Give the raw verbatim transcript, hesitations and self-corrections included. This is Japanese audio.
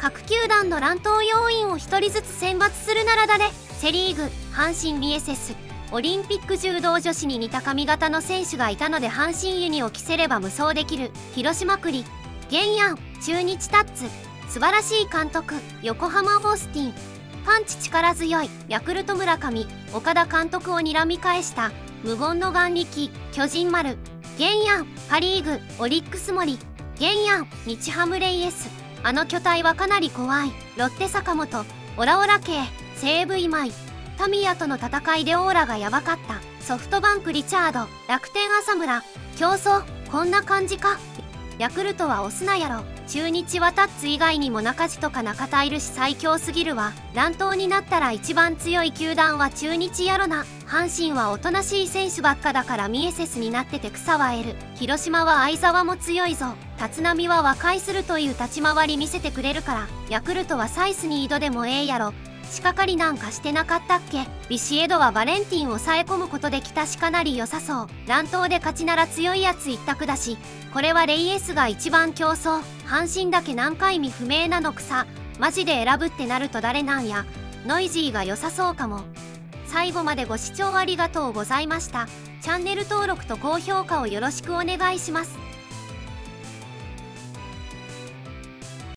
各球団の乱闘要員をひとりずつ選抜するなら誰？セ・リーグ、阪神 ビーエスエス。オリンピック柔道女子に似た髪型の選手がいたので阪神ユニを着せれば無双できる。広島栗、玄安、中日タッツ。素晴らしい監督、横浜オースティン。パンチ力強い、ヤクルト村上。岡田監督を睨み返した無言の眼力、巨人丸。玄安、パ・リーグ、オリックス森。玄安、日ハムレイエス。あの巨体はかなり怖い。ロッテ坂本、オラオラ系、西武今井。タミヤとの戦いでオーラがヤバかった。ソフトバンクリチャード、楽天浅村。競争、こんな感じか。ヤクルトは押すなやろ。中日はタッツ以外にも中地とか中田いるし最強すぎるわ。乱闘になったら一番強い球団は中日やろな。阪神はおとなしい選手ばっかだからミエセスになってて草は得る。広島は相澤も強いぞ。立浪は和解するという立ち回り見せてくれるから。ヤクルトはサイスに井戸でもええやろ。仕掛かりなんかしてなかったっけ。ビシエドはバレンティンを抑え込むことで北しかなり良さそう。乱闘で勝ちなら強いやつ一択だし、これはレイエスが一番競争。阪神だけ何回未不明なの草。マジで選ぶってなると誰なんや。ノイジーが良さそうかも。最後までご視聴ありがとうございました。チャンネル登録と高評価をよろしくお願いします。